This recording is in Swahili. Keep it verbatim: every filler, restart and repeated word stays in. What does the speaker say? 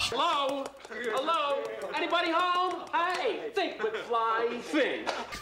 Hello? Hello? Anybody home? Hey, think with fly, think.